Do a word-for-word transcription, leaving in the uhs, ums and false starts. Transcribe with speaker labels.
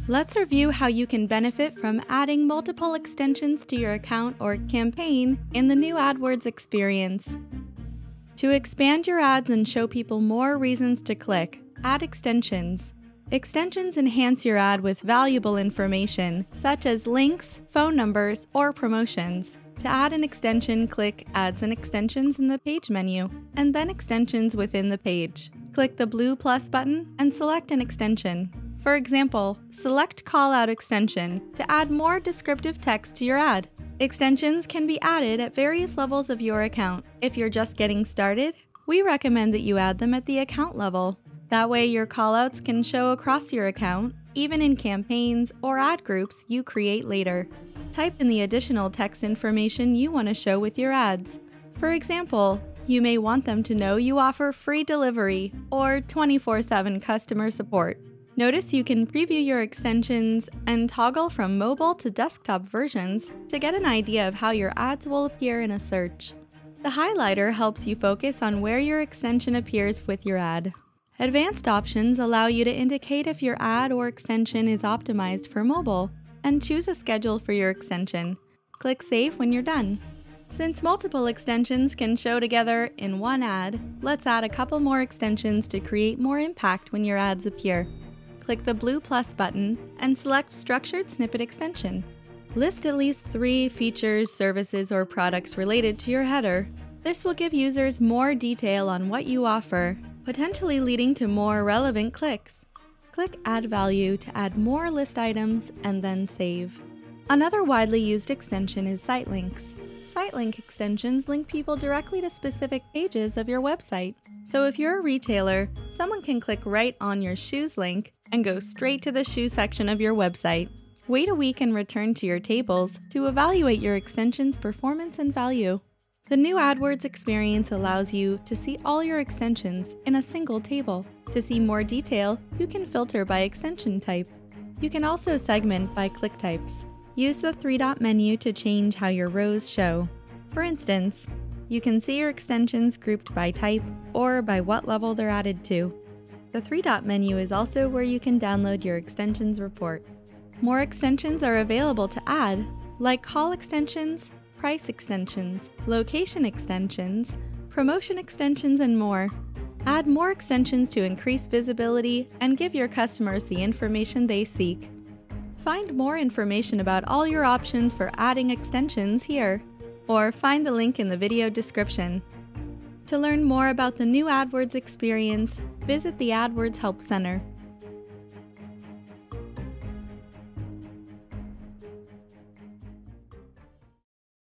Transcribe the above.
Speaker 1: Let's review how you can benefit from adding multiple extensions to your account or campaign in the new AdWords experience. To expand your ads and show people more reasons to click, add extensions. Extensions enhance your ad with valuable information, such as links, phone numbers, or promotions. To add an extension, click Ads and Extensions in the page menu, and then Extensions within the page. Click the blue plus button and select an extension. For example, select Callout Extension to add more descriptive text to your ad. Extensions can be added at various levels of your account. If you're just getting started, we recommend that you add them at the account level. That way your callouts can show across your account, even in campaigns or ad groups you create later. Type in the additional text information you want to show with your ads. For example, you may want them to know you offer free delivery or twenty-four seven customer support. Notice you can preview your extensions and toggle from mobile to desktop versions to get an idea of how your ads will appear in a search. The highlighter helps you focus on where your extension appears with your ad. Advanced options allow you to indicate if your ad or extension is optimized for mobile and choose a schedule for your extension. Click Save when you're done. Since multiple extensions can show together in one ad, let's add a couple more extensions to create more impact when your ads appear. Click the blue plus button and select Structured Snippet Extension. List at least three features, services, or products related to your header. This will give users more detail on what you offer, potentially leading to more relevant clicks. Click Add Value to add more list items and then save. Another widely used extension is site links. Site link extensions link people directly to specific pages of your website. So if you're a retailer, someone can click right on your shoes link and go straight to the shoe section of your website. Wait a week and return to your tables to evaluate your extension's performance and value. The new AdWords experience allows you to see all your extensions in a single table. To see more detail, you can filter by extension type. You can also segment by click types. Use the three-dot menu to change how your rows show. For instance, you can see your extensions grouped by type or by what level they're added to. The three-dot menu is also where you can download your extensions report. More extensions are available to add, like call extensions, price extensions, location extensions, promotion extensions, and more. Add more extensions to increase visibility and give your customers the information they seek. Find more information about all your options for adding extensions here, or find the link in the video description. To learn more about the new AdWords experience, visit the AdWords Help Center.